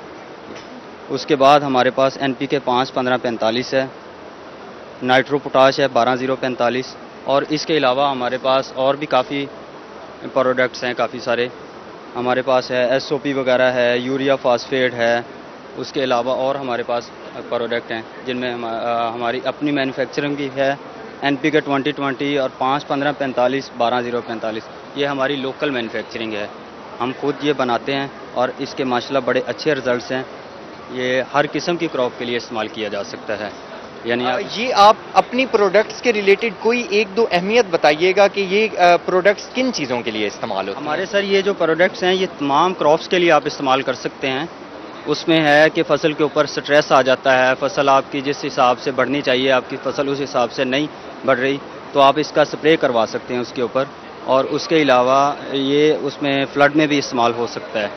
اس کے بعد ہمارے پاس این پی کے پانچ پندرہ پینتالیس ہے. نائٹرو پوٹاش ہے بارہ زیرو پینتالیس. اور اس کے علاوہ ہمارے پاس اور بھی کافی پروڈکٹس ہیں, کافی سارے ہمارے پاس ہے. ایس او پی وغیرہ ہے, یوریا فاسفیٹ ہے. اس کے علاوہ اور ہمارے پاس پروڈکٹ ہیں جن میں ہماری اپنی مینوفیکچرنگ بھی ہے. این پی کے ٹوینٹی ٹوینٹی اور پانچ پندرہ پینتالیس بارہ زیرو پینتالیس یہ ہماری لوکل مینوفیکچرنگ ہے. ہم خود یہ بناتے ہیں اور اس کے ماشاءاللہ بڑے اچھے رزلٹس ہیں. یہ ہر قسم کی کراپ کے لیے استعمال کیا جا سکتا ہے. یعنی یہ آپ اپنی پروڈکٹس کے ریلیٹڈ کوئی ایک دو اہمیت بتائیے گا کہ یہ پروڈکٹس کن چیزوں کے لیے استعمال ہوتے ہیں؟ ہمارے سر یہ جو پروڈکٹس ہیں یہ تمام کراپس کے لیے آپ استعمال کر سکتے ہیں. اس میں ہے کہ فصل کے اوپر سٹریس آ جاتا ہے, فصل آپ کی جس حساب سے بڑھنی چاہیے آپ کی فصل اس حساب سے نہیں بڑھ رہی, تو آپ اس کا سپرے کروا سکتے ہیں اس کے اوپر. اور اس کے علاوہ یہ اس میں فلڈ میں بھی استعمال ہو سکتا ہے.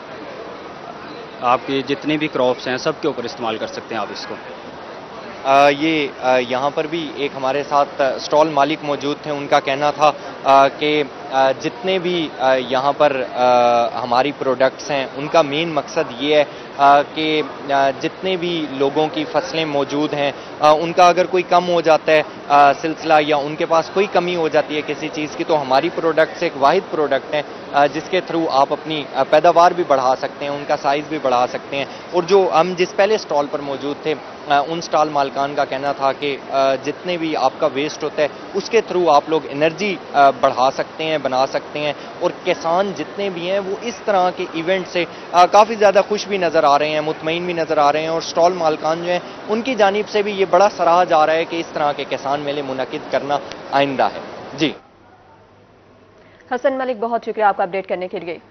آپ کی جتنی بھی کراپس ہیں سب کے اوپر استعمال کر سکتے ہیں آپ اس کو. آ, یہ آ, یہاں پر بھی ایک ہمارے ساتھ اسٹال مالک موجود تھے. ان کا کہنا تھا آ, کہ آ, جتنے بھی آ, یہاں پر آ, ہماری پروڈکٹس ہیں ان کا مین مقصد یہ ہے آ, کہ آ, جتنے بھی لوگوں کی فصلیں موجود ہیں آ, ان کا اگر کوئی کم ہو جاتا ہے آ, سلسلہ یا ان کے پاس کوئی کمی ہو جاتی ہے کسی چیز کی, تو ہماری پروڈکٹس ایک واحد پروڈکٹ ہیں آ, جس کے تھرو آپ اپنی آ, پیداوار بھی بڑھا سکتے ہیں, ان کا سائز بھی بڑھا سکتے ہیں. اور جو ہم جس پہلے اسٹال پر موجود تھے ان اسٹال مالکان کا کہنا تھا کہ جتنے بھی آپ کا ویسٹ ہوتا ہے اس کے تھرو آپ لوگ انرجی بڑھا سکتے ہیں, بنا سکتے ہیں. اور کسان جتنے بھی ہیں وہ اس طرح کے ایونٹ سے کافی زیادہ خوش بھی نظر آ رہے ہیں, مطمئن بھی نظر آ رہے ہیں. اور اسٹال مالکان جو ہیں ان کی جانب سے بھی یہ بڑا سراہا جا رہا ہے کہ اس طرح کے کسان میلے منعقد کرنا آئندہ ہے. جی حسن ملک, بہت شکریہ آپ کا اپڈیٹ کرنے کے لیے.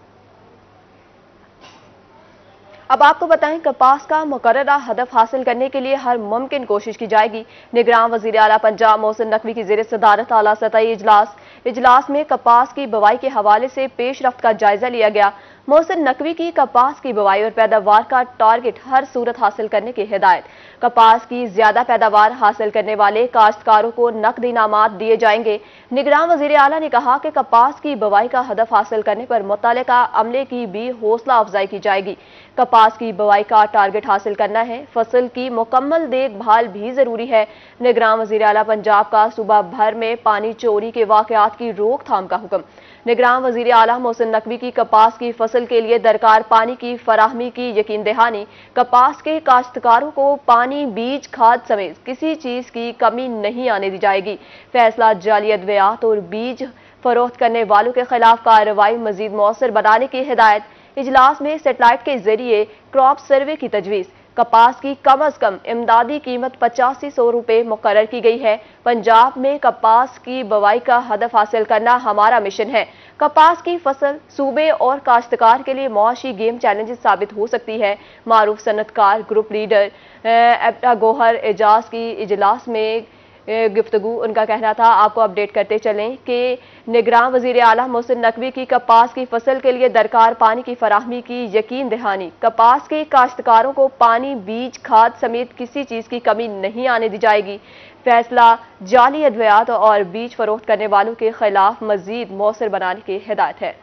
اب آپ کو بتائیں کپاس کا مقررہ ہدف حاصل کرنے کے لیے ہر ممکن کوشش کی جائے گی. نگراں وزیر اعلیٰ پنجاب محسن نقوی کی زیر صدارت اعلیٰ سطحی اجلاس اجلاس میں کپاس کی بوائی کے حوالے سے پیش رفت کا جائزہ لیا گیا. محسن نقوی کی کپاس کی بوائی اور پیداوار کا ٹارگٹ ہر صورت حاصل کرنے کی ہدایت. کپاس کی زیادہ پیداوار حاصل کرنے والے کاشتکاروں کو نقد انعامات دیے جائیں گے. نگراں وزیر اعلیٰ نے کہا کہ کپاس کی بوائی کا ہدف حاصل کرنے پر متعلقہ عملے کی بھی حوصلہ افزائی کی جائے گی. کپاس کی بوائی کا ٹارگٹ حاصل کرنا ہے, فصل کی مکمل دیکھ بھال بھی ضروری ہے. نگراں وزیر اعلیٰ پنجاب کا صوبہ بھر میں پانی چوری کے واقعات کی روک تھام کا حکم. نگراں وزیر اعلیٰ محسن نقوی کی کپاس کی فصل کے لیے درکار پانی کی فراہمی کی یقین دہانی. کپاس کے کاشتکاروں کو پانی, بیج, کھاد سمیت کسی چیز کی کمی نہیں آنے دی جائے گی. فیصلہ جعلی ادویات اور بیج فروخت کرنے والوں کے خلاف کارروائی مزید مؤثر بنانے کی ہدایت. اجلاس میں سیٹلائٹ کے ذریعے کراپ سروے کی تجویز. کپاس کی کم از کم امدادی قیمت پچاسی سو روپے مقرر کی گئی ہے. پنجاب میں کپاس کی بوائی کا ہدف حاصل کرنا ہمارا مشن ہے. کپاس کی فصل صوبے اور کاشتکار کے لیے معاشی گیم چیلنجز ثابت ہو سکتی ہے. معروف صنعت کار گروپ لیڈر ایبٹا گوہر اعجاز کی اجلاس میں گفتگو. ان کا کہنا تھا, آپ کو اپڈیٹ کرتے چلیں کہ نگراں وزیر اعلیٰ محسن نقوی کی کپاس کی فصل کے لیے درکار پانی کی فراہمی کی یقین دہانی. کپاس کے کاشتکاروں کو پانی, بیج, کھاد سمیت کسی چیز کی کمی نہیں آنے دی جائے گی. فیصلہ جعلی ادویات اور بیج فروخت کرنے والوں کے خلاف مزید مؤثر بنانے کی ہدایت ہے.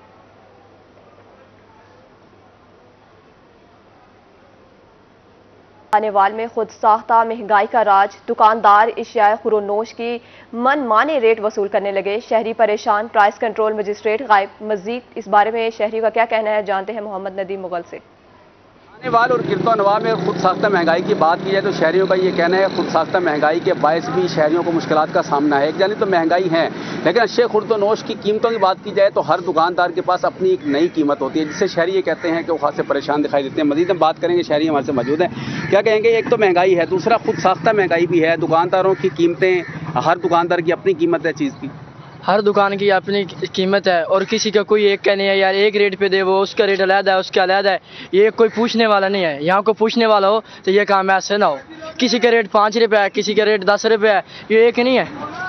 آنے وال میں خود ساختہ مہنگائی کا راج. دکاندار اشیاء خورونوش کی من مانے ریٹ وصول کرنے لگے. شہری پریشان, پرائس کنٹرول مجسٹریٹ غائب. مزید اس بارے میں شہری کا کیا کہنا ہے, جانتے ہیں محمد ندیم مغل سے. آنے وال اور گرد و نواح میں خود ساختہ مہنگائی کی بات کی جائے تو شہریوں کا یہ کہنا ہے خود ساختہ مہنگائی کے باعث بھی شہریوں کو مشکلات کا سامنا ہے. ایک جانب تو مہنگائی ہے, لیکن اشیاء خورد و نوش کی قیمتوں کی بات کی جائے تو ہر دکاندار کے پاس اپنی ایک نئی قیمت ہوتی ہے, جس سے شہری یہ کہتے ہیں کہ وہ خاصے پریشان دکھائی دیتے ہیں. مزید ہم بات کریں گے, شہری ہمارے سے موجود ہیں, کیا کہیں گے. ایک تو مہنگائی ہے, دوسرا خود ساختہ مہنگائی بھی ہے. دکانداروں کی قیمتیں, ہر دکاندار کی اپنی قیمت ہے چیز کی, ہر دکان کی اپنی قیمت ہے اور کسی کا کوئی ایک کا نہیں ہے. یار ایک ریٹ پہ دے, وہ اس کا ریٹ علیحدہ ہے, اس کا علیحدہ ہے. یہ کوئی پوچھنے والا نہیں ہے. یہاں کو پوچھنے والا ہو تو یہ کام ایسے نہ ہو. کسی کا ریٹ پانچ روپے ہے, کسی کا ریٹ دس روپے ہے, یہ ایک نہیں ہے.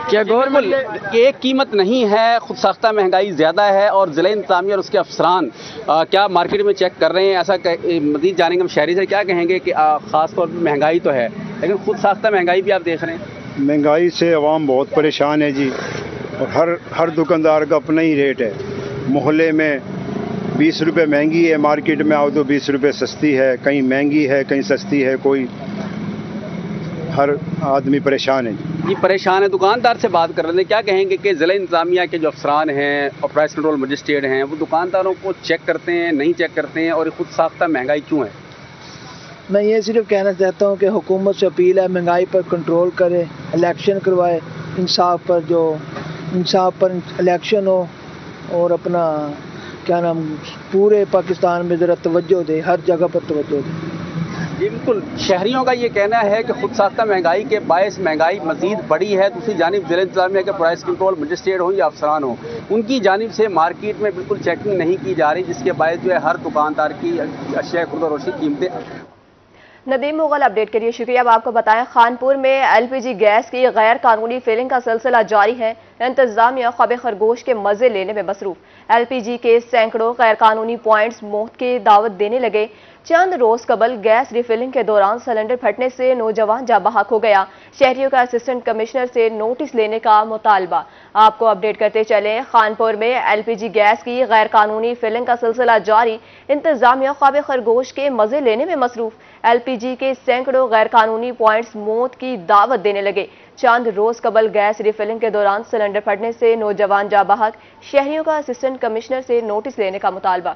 کیا گورنمنٹ ایک قیمت نہیں ہے، خود ساختہ مہنگائی زیادہ ہے، اور ضلع انتظامیہ اور اس کے افسران آ, کیا مارکیٹ میں چیک کر رہے ہیں؟ ایسا مزید جانیں گے ہم شہری سے، کیا کہیں گے کہ آ, خاص طور پر مہنگائی تو ہے لیکن خود ساختہ مہنگائی بھی آپ دیکھ رہے ہیں؟ مہنگائی سے عوام بہت پریشان ہے جی، اور ہر ہر دکاندار کا اپنا ہی ریٹ ہے. محلے میں بیس روپے مہنگی ہے، مارکیٹ میں آؤ تو بیس روپے سستی ہے، کہیں مہنگی ہے کہیں سستی ہے، کوئی ہر آدمی پریشان ہے جی پریشان ہے. دکاندار سے بات کر رہے ہیں، کیا کہیں گے کہ ضلع انتظامیہ کے جو افسران ہیں اور پرائس کنٹرول مجسٹریٹ ہیں وہ دکانداروں کو چیک کرتے ہیں نہیں چیک کرتے ہیں، اور خود ساختہ مہنگائی کیوں ہے؟ میں یہ صرف کہنا چاہتا ہوں کہ حکومت سے اپیل ہے مہنگائی پر کنٹرول کرے، الیکشن کروائے، انصاف پر جو انصاف پر الیکشن ہو، اور اپنا کیا نام پورے پاکستان میں ذرا توجہ دے، ہر جگہ پر توجہ دے. جی بالکل، شہریوں کا یہ کہنا ہے کہ خود ساختہ مہنگائی کے باعث مہنگائی مزید بڑھی ہے. دوسری جانب ضلع انتظامیہ کے پرائس کنٹرول مجسٹریٹ ہوں یا افسران ہوں، ان کی جانب سے مارکیٹ میں بالکل چیکنگ نہیں کی جا رہی، جس کے باعث جو ہے ہر دکاندار کی اشیاء خرد و فروخت قیمتیں. ندیم مغل اپڈیٹ کے لیے شکریہ. اب آپ کو بتائیں خانپور میں ایل پی جی گیس کی غیر قانونی فلنگ کا سلسلہ جاری ہے. انتظامیہ خواب خرگوش کے مزے لینے میں مصروف. ایل پی جی کے سینکڑوں غیر قانونی پوائنٹس موت کی دعوت دینے لگے. چند روز قبل گیس ریفلنگ کے دوران سلنڈر پھٹنے سے نوجوان جاں بحق ہو گیا. شہریوں کا اسسٹنٹ کمشنر سے نوٹس لینے کا مطالبہ. آپ کو اپڈیٹ کرتے چلیں، خانپور میں ایل پی جی گیس کی غیر قانونی فلنگ کا سلسلہ جاری. انتظامیہ خواب خرگوش کے مزے لینے میں مصروف. ایل پی جی کے سینکڑوں غیر قانونی پوائنٹس موت کی دعوت دینے لگے. چند روز قبل گیس ریفلنگ کے دوران سلنڈر پھٹنے سے نوجوان جاں بحق. شہریوں کا اسسٹنٹ کمشنر سے نوٹس لینے کا مطالبہ.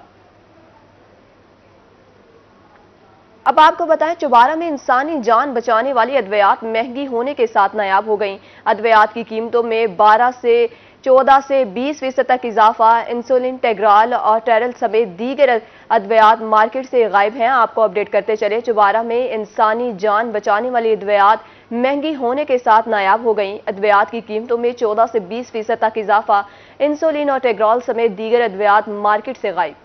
اب آپ کو بتائیں چوبارہ میں انسانی جان بچانے والی ادویات مہنگی ہونے کے ساتھ نایاب ہو گئیں. ادویات کی قیمتوں میں بارہ سے چودہ سے بیس فیصد تک اضافہ. انسولین، ٹیگرال اور ٹیرل سمیت دیگر ادویات مارکیٹ سے غائب ہیں. آپ کو اپڈیٹ کرتے چلے، چوبارہ میں انسانی جان بچانے والی ادویات مہنگی ہونے کے ساتھ نایاب ہو گئیں. ادویات کی قیمتوں میں چودہ سے بیس فیصد تک اضافہ. انسولین اور ٹیگرال سمیت دیگر ادویات مارکیٹ سے غائب.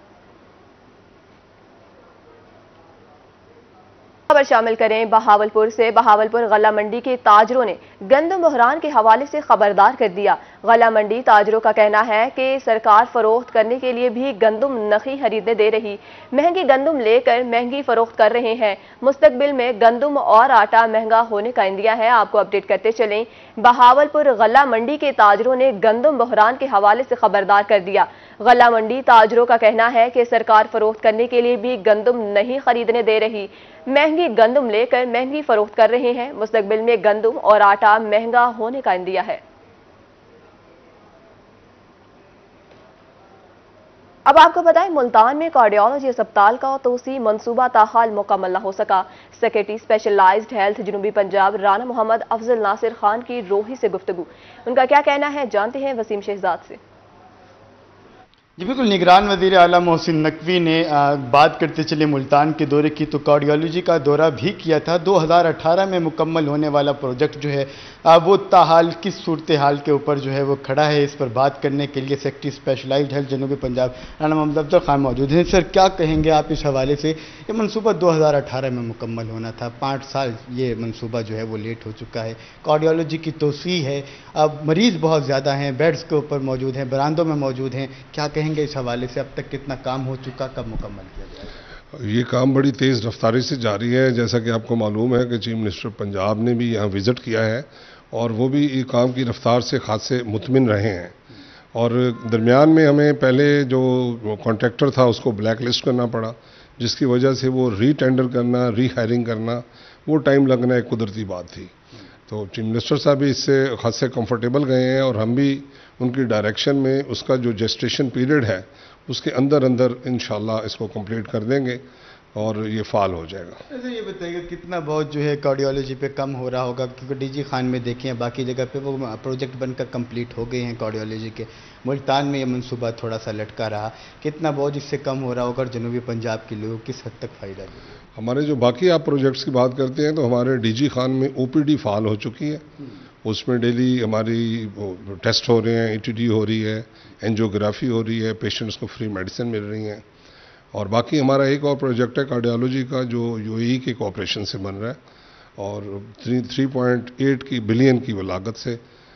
خبر شامل کریں بہاولپور سے. بہاولپور غلہ منڈی کے تاجروں نے گندم بحران کے حوالے سے خبردار کر دیا. غلہ منڈی تاجروں کا کہنا ہے کہ سرکار فروخت کرنے کے لیے بھی گندم نقی خریدنے دے رہی، مہنگی گندم لے کر مہنگی فروخت کر رہے ہیں. مستقبل میں گندم اور آٹا مہنگا ہونے کا اندیہ ہے. آپ کو اپڈیٹ کرتے چلیں، بہاولپور غلہ منڈی کے تاجروں نے گندم بحران کے حوالے سے خبردار کر دیا. غلہ منڈی تاجروں کا کہنا ہے کہ سرکار فروخت کرنے کے لیے بھی گندم نہیں خریدنے دے رہی، مہنگی گندم لے کر مہنگی فروخت کر رہے ہیں. مستقبل میں گندم اور آٹا مہنگا ہونے کا اندیہ ہے. اب آپ کو بتائیں ملتان میں کارڈیالوجی اسپتال کا توسیع منصوبہ تاحال مکمل نہ ہو سکا. سیکرٹری اسپیشلائزڈ ہیلتھ جنوبی پنجاب رانا محمد افضل ناصر خان کی روحی سے گفتگو. ان کا کیا کہنا ہے جانتے ہیں وسیم شہزاد سے. جی بالکل، نگران وزیر اعلیٰ محسن نقوی نے بات کرتے چلے ملتان کے دورے کی تو کارڈیالوجی کا دورہ بھی کیا تھا. دو ہزار اٹھارہ میں مکمل ہونے والا پروجیکٹ جو ہے وہ تاحال کس صورتحال کے اوپر جو ہے وہ کھڑا ہے، اس پر بات کرنے کے لیے سیکرٹری اسپیشلائزڈ ہیلتھ جنوبی پنجاب رانا محمد افضل خان موجود ہیں. سر کیا کہیں گے آپ اس حوالے سے؟ یہ منصوبہ دو ہزار اٹھارہ میں مکمل ہونا تھا، پانچ سال یہ منصوبہ جو ہے وہ لیٹ ہو چکا ہے. کارڈیالوجی کی توسیع ہے، اب مریض بہت زیادہ ہیں، بیڈز کے اوپر موجود ہیں، براندوں میں موجود ہیں. کیا کہیں گے اس حوالے سے؟ اب تک کتنا کام ہو چکا، کب مکمل کیا جائے گا؟ یہ کام بڑی تیز رفتاری سے جاری ہے. جیسا کہ آپ کو معلوم ہے کہ چیف منسٹر پنجاب نے بھی یہاں وزٹ کیا ہے اور وہ بھی یہ کام کی رفتار سے خاصے مطمئن رہے ہیں. اور درمیان میں ہمیں پہلے جو کانٹریکٹر تھا اس کو بلیک لسٹ کرنا پڑا، جس کی وجہ سے وہ ری ٹینڈر کرنا، ری ہائرنگ کرنا، وہ ٹائم لگنا ایک قدرتی بات تھی. تو چیف منسٹر صاحب بھی اس سے خاصے کمفرٹیبل گئے ہیں اور ہم بھی ان کی ڈائریکشن میں اس کا جو جسٹیشن پیریڈ ہے اس کے اندر اندر انشاءاللہ اس کو کمپلیٹ کر دیں گے اور یہ فعال ہو جائے گا. ایسے یہ بتائیے گا کتنا بہت جو ہے کارڈیالوجی پہ کم ہو رہا ہوگا، کیونکہ ڈی جی خان میں دیکھیں باقی جگہ پہ وہ پروجیکٹ بن کر کمپلیٹ ہو گئے ہیں کارڈیالوجی کے. ملتان میں یہ منصوبہ تھوڑا سا لٹکا رہا، کتنا بہت اس سے کم ہو رہا ہوگا اور جنوبی پنجاب کے لوگوں کس حد تک فائدہ لے؟ ہمارے جو باقی آپ پروجیکٹس کی بات کرتے ہیں تو ہمارے ڈی جی خان میں او پی ڈی فعال ہو چکی ہے. اس میں ڈیلی ہماری ٹیسٹ ہو رہے ہیں، ای ٹی ڈی ہو رہی ہے، اینجیوگرافی ہو رہی ہے، پیشنٹس کو فری میڈیسن مل رہی ہیں. اور باقی ہمارا ایک اور پروجیکٹ ہے کارڈیالوجی کا جو یو اے ای کے کوآپریشن سے بن رہا ہے اور تھری پوائنٹ ایٹ کی بلین کی وہ لاگت سے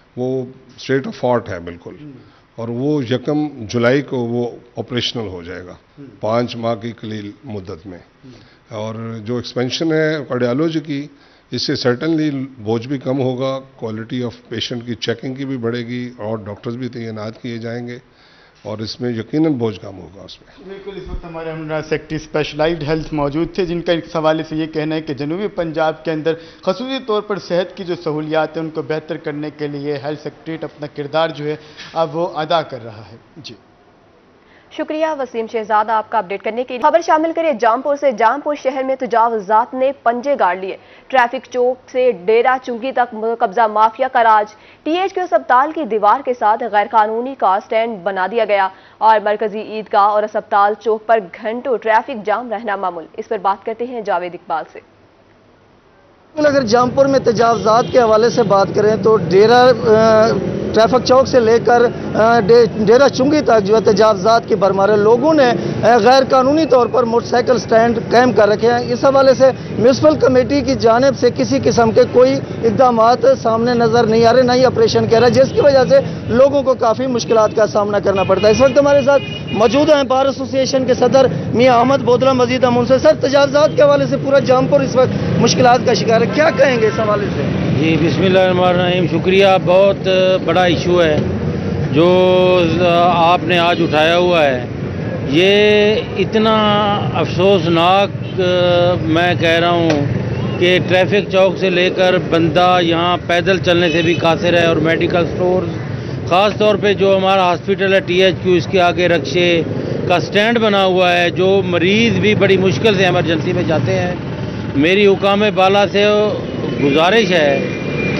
वो स्टेट ऑफ आर्ट है बिल्कुल, और वो यकम जुलाई को वो ऑपरेशनल हो जाएगा पाँच माह की कलील मुद्दत में। और जो एक्सपेंशन है कार्डियोलॉजी की, इससे सर्टनली बोझ भी कम होगा, क्वालिटी ऑफ पेशेंट की चेकिंग की भी बढ़ेगी और डॉक्टर्स भी तैनात किए जाएंगे और इसमें यकीनन बोझ कम होगा उसमें। बिल्कुल, इस वक्त हमारे हमरा सेक्रेटरी स्पेशलाइज्ड हेल्थ मौजूद थे, जिनका इस हवाले से ये कहना है कि जनूबी पंजाब के अंदर खसूसी तौर पर सेहत की जो सहूलियात हैं उनको बेहतर करने के लिए हेल्थ सेक्रेटरीट अपना किरदार जो है अब वो अदा कर रहा है। जी शुक्रिया वसीम शहजाद आपका अपडेट करने के लिए। खबर शामिल करें जामपुर से। जामपुर शहर में तजावुजात ने पंजे गाड़ लिए। ट्रैफिक चौक से डेरा चुंगी तक कब्जा माफिया का राज। टीएचक्यू अस्पताल की दीवार के साथ गैर कानूनी कार स्टैंड बना दिया गया और मरकजी ईदगाह और अस्पताल चौक पर घंटों ट्रैफिक जाम रहना मामूल। इस पर बात करते हैं जावेद इकबाल से। अगर जामपुर में तजावुजात के हवाले से बात करें तो डेरा ट्रैफिक चौक से लेकर डे, डेरा चुंगी तक जो है तजावुजात की भरमार है। लोगों ने गैर कानूनी तौर पर मोटरसाइकिल स्टैंड कायम कर रखे हैं। इस हवाले से म्यूनसिपल कमेटी की जानिब से किसी किस्म के कोई इकदाम सामने नजर नहीं आ रहे, ना ही ऑपरेशन किया रहा है, जिसकी वजह से लोगों को काफ़ी मुश्किलात का सामना करना पड़ता है। इस वक्त हमारे साथ मौजूद हैं बार एसोसिएशन के सदर मियाँ अहमद बोदला मजीद हम उनसे। सर, तजावुजात के हवाले से पूरा जामपुर इस वक्त मुश्किलात का शिकार है, क्या कहेंगे इस हवाले से? जी बिस्मिल्लाहिर्रहमानिर्रहीम, शुक्रिया। बहुत बड़ा इशू है जो आपने आज उठाया हुआ है। ये इतना अफसोसनाक मैं कह रहा हूँ कि ट्रैफिक चौक से लेकर बंदा यहाँ पैदल चलने से भी कासिर है और मेडिकल स्टोर्स, ख़ास तौर पे जो हमारा हॉस्पिटल है टीएचक्यू, इसके आगे रक्शे का स्टैंड बना हुआ है, जो मरीज़ भी बड़ी मुश्किल से इमरजेंसी में जाते हैं। मेरी हुकाम बाला से गुजारिश है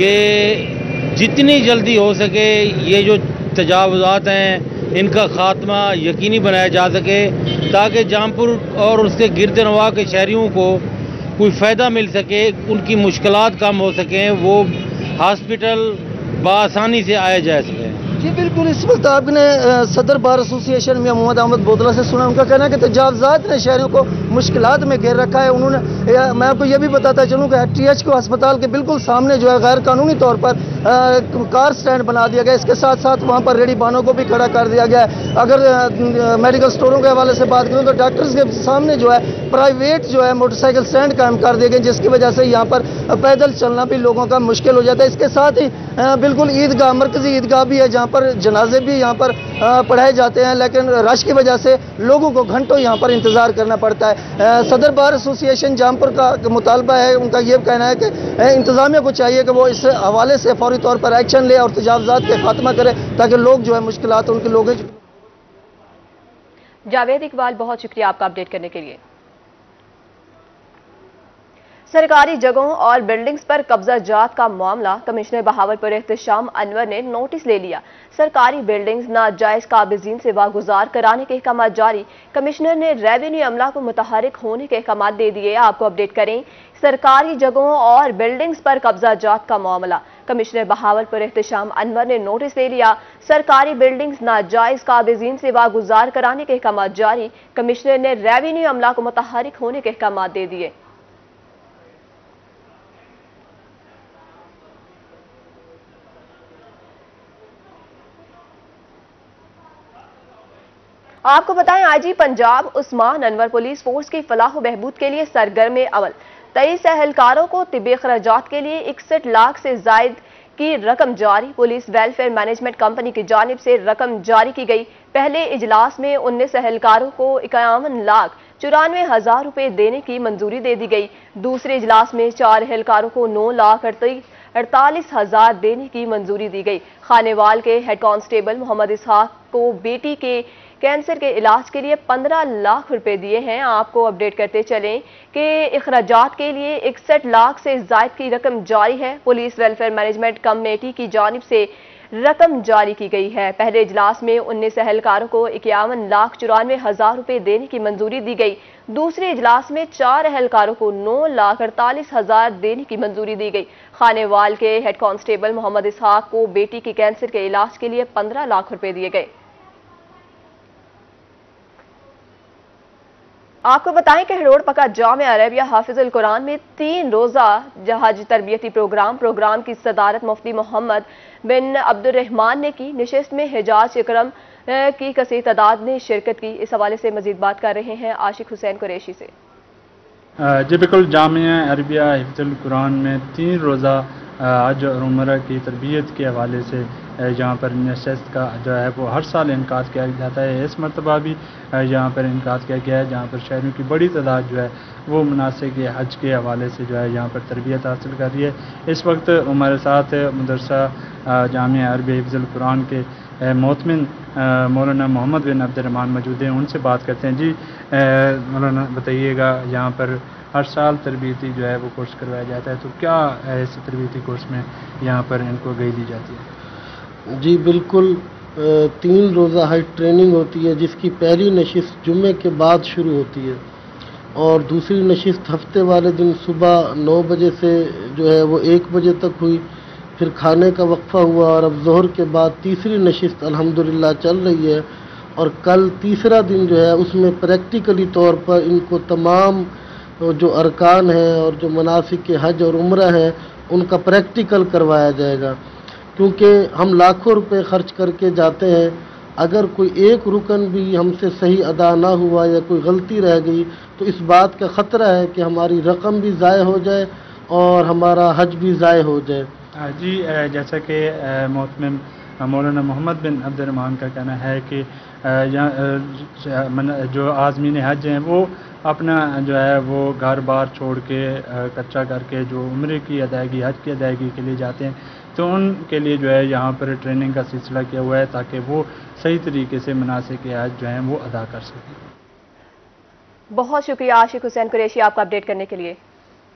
कि जितनी जल्दी हो सके ये जो तजावुजात हैं इनका खात्मा यकीनी बनाया जा सके, ताकि जामपुर और उसके गिरद नवाह के शहरियों को कोई फ़ायदा मिल सके, उनकी मुश्किलात कम हो सकें, वो हॉस्पिटल बआसानी से आया जा सके। जी बिल्कुल, इस वक्त आपने सदर बार एसोसिएशन में मोहम्मद अहमद बोदला से सुना। उनका कहना है कि तजावुजात ने शहरियों को मुश्किलात में घेर रखा है। उन्होंने, मैं आपको यह भी बताता चलूँ कि टीएचक्यू अस्पताल के बिल्कुल सामने जो है गैर कानूनी तौर पर आ, कार स्टैंड बना दिया गया। इसके साथ साथ वहाँ पर रेडी बानों को भी खड़ा कर दिया गया है। अगर आ, मेडिकल स्टोरों के हवाले से बात करूँ तो डॉक्टर्स के सामने जो है प्राइवेट जो है मोटरसाइकिल स्टैंड कायम कर दिए गए, जिसकी वजह से यहाँ पर पैदल चलना भी लोगों का मुश्किल हो जाता है। इसके साथ ही आ, बिल्कुल ईदगाह, मरकजी ईदगाह भी है जहाँ पर जनाजे भी यहाँ पर पढ़ाए जाते हैं, लेकिन रश की वजह से लोगों को घंटों यहाँ पर इंतजार करना पड़ता है। सदर बार एसोसिएशन जामपुर का मुतालबा है, उनका ये कहना है कि इंतजामिया को चाहिए कि वो इस हवाले से फौरी तौर पर एक्शन ले और तजावुजात के खात्मा करे, ताकि लोग जो है मुश्किलात उनके लोग। जावेद इकबाल, बहुत शुक्रिया आपका अपडेट करने के लिए। सरकारी जगहों और बिल्डिंग्स पर कब्जा जात का मामला। कमिश्नर बहावलपुर एहतशाम अनवर ने नोटिस ले लिया। सरकारी बिल्डिंग्स नाजायज काबिजीन से वागुजार कराने के अहकाम जारी। कमिश्नर ने रेवेन्यू अमला को मुतहरिक होने के अहकाम दे दिए। आपको अपडेट करें, सरकारी जगहों और बिल्डिंग्स पर कब्जा जात का मामला। कमिश्नर बहावलपुर एहतशाम अनवर ने नोटिस ले लिया। सरकारी बिल्डिंग्स नाजायज काबिजीन से वागुजार कराने के अहकाम जारी। कमिश्नर ने रेवेन्यू अमला को मुतहरिक होने के अहकाम दे दिए। आपको बताएं, IG Punjab Usman Anwar police force की फलाह बहबूद के लिए सरगर्म अवल। तेईस एहलकारों को तिब्बी खर्चात के लिए इकसठ लाख से जायद की रकम जारी। पुलिस वेलफेयर मैनेजमेंट कंपनी की जानिब से रकम जारी की गई। पहले इजलास में उन्नीस एहलकारों को इक्यावन लाख चौरानवे हजार रुपए देने की मंजूरी दे दी गई। दूसरे इजलास में चार एहलकारों को नौ लाख अड़तालीस हजार देने की मंजूरी दी गई। खानेवाल के हेड कांस्टेबल मोहम्मद इसहाक को बेटी के कैंसर के इलाज के लिए पंद्रह लाख रुपए दिए हैं। आपको अपडेट करते चलें कि इखराजात के लिए इकसठ लाख से जायद की रकम जारी है। पुलिस वेलफेयर मैनेजमेंट कमेटी की जानिब से रकम जारी की गई है। पहले इजलास में उन्नीस एहलकारों को इक्यावन लाख चौरानवे हजार रुपए देने की मंजूरी दी गई। दूसरे इजलास में चार एहलकारों को नौ लाख अड़तालीस हजार देने की मंजूरी दी गई। खानेवाल के हेड कांस्टेबल मोहम्मद इसहाक को बेटी के कैंसर के इलाज के लिए पंद्रह लाख रुपए दिए गए। آپ کو بتائیں کہ ہڑوڑ پکا جامعہ عربیہ حافظ القرآن میں تین روزہ جہاز تربیتی پروگرام پروگرام کی صدارت مفتی محمد بن عبد الرحمان نے کی۔ نشست میں حجاز اکرم کی کثیر تعداد نے شرکت کی۔ اس حوالے سے مزید بات کر رہے ہیں عاشق حسین قریشی سے۔ جی بالکل، جامعہ عربیہ حفظ القرآن میں تین روزہ حج اور عمرہ کی تربیت کے حوالے سے یہاں پر نشست کا جو ہے وہ ہر سال انعقاد کیا جاتا ہے۔ اس مرتبہ بھی یہاں پر انعقاد کیا گیا ہے، جہاں پر شہریوں کی بڑی تعداد جو ہے وہ مناسک حج کے حوالے سے جو ہے یہاں پر تربیت حاصل کر رہی ہے۔ اس وقت ہمارے ساتھ مدرسہ جامعہ عربیہ حفظ القرآن کے محتمم مولانا محمد بن عبد الرحمان موجود ہیں، ان سے بات کرتے ہیں۔ جی مولانا بتائیے گا، یہاں پر ہر سال تربیتی جو ہے وہ کورس کروایا جاتا ہے، تو کیا ایسے تربیتی کورس میں یہاں پر ان کو گئی دی جاتی ہے؟ جی بالکل، تین روزہ ہائی ٹریننگ ہوتی ہے، جس کی پہلی نشست جمعے کے بعد شروع ہوتی ہے اور دوسری نشست ہفتے والے دن صبح نو بجے سے جو ہے وہ ایک بجے تک ہوئی، پھر کھانے کا وقفہ ہوا اور اب ظہر کے بعد تیسری نشست الحمدللہ چل رہی ہے۔ اور کل تیسرا دن جو ہے اس میں پریکٹیکلی طور پر ان کو تمام جو ارکان ہیں اور جو مناسک کے حج اور عمرہ ہیں ان کا پریکٹیکل کروایا جائے گا، کیونکہ ہم لاکھوں روپے خرچ کر کے جاتے ہیں، اگر کوئی ایک رکن بھی ہم سے صحیح ادا نہ ہوا یا کوئی غلطی رہ گئی تو اس بات کا خطرہ ہے کہ ہماری رقم بھی ضائع ہو جائے اور ہمارا حج بھی ضائع ہو جائے۔ جی جیسا کہ محتمم مولانا محمد بن عبد الرحمان کا کہنا ہے کہ جو عازمین حج ہیں وہ اپنا جو ہے وہ گھر بار چھوڑ کے کچا کر کے جو عمرے کی ادائیگی حج کی ادائیگی کے لیے جاتے ہیں، تو ان کے لیے جو ہے یہاں پر ٹریننگ کا سلسلہ کیا ہوا ہے تاکہ وہ صحیح طریقے سے مناسک حج جو ہیں وہ ادا کر سکیں۔ بہت شکریہ عاشق حسین قریشی آپ کا اپڈیٹ کرنے کے لیے۔